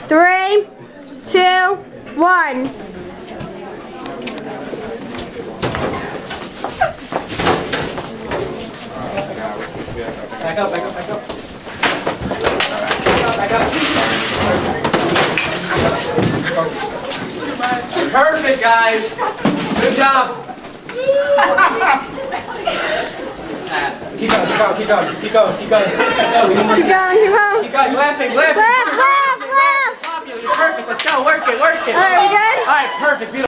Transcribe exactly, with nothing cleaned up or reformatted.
Three, two, one. Back up, back up, back up. Back up, back up. Perfect, guys. Good job. Keep going, keep going, keep going, keep going, keep going. Keep going, Keep going, keep going. keep going, laughing, laughing. Laugh, laugh, laugh. You're perfect. Let's go. Work it, work it. All right, we good? All right, perfect. Beautiful.